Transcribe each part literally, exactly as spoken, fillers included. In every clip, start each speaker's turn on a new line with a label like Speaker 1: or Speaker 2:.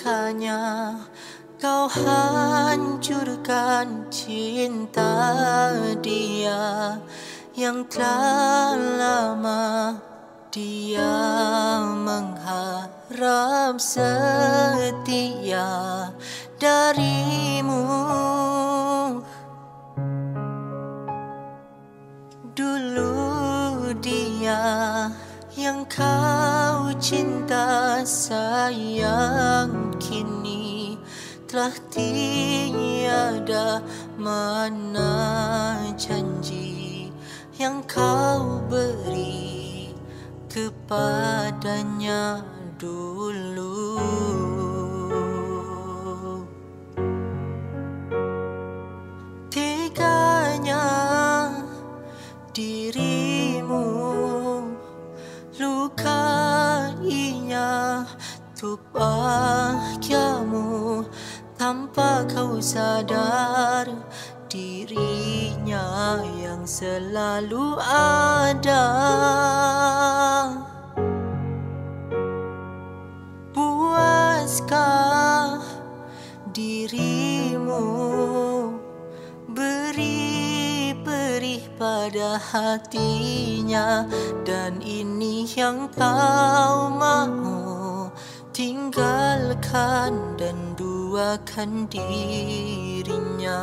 Speaker 1: Rupanya kau hancurkan cinta dia yang telah lama dia mengharap setia darimu. Dulu dia yang kau cinta sayang, kini telah tiada mana janji yang kau beri kepadanya dulu. Teganya dirimu, lukainya untuk bahagiamu tanpa kau sadar dirinya yang selalu ada. Puaskah dirimu beri perih pada hatinya, dan ini yang kau mau, tinggalkan dan duakan dirinya.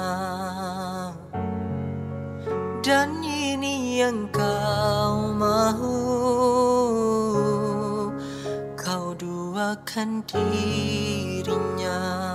Speaker 1: Dan ini yang kau mau, kau duakan dirinya.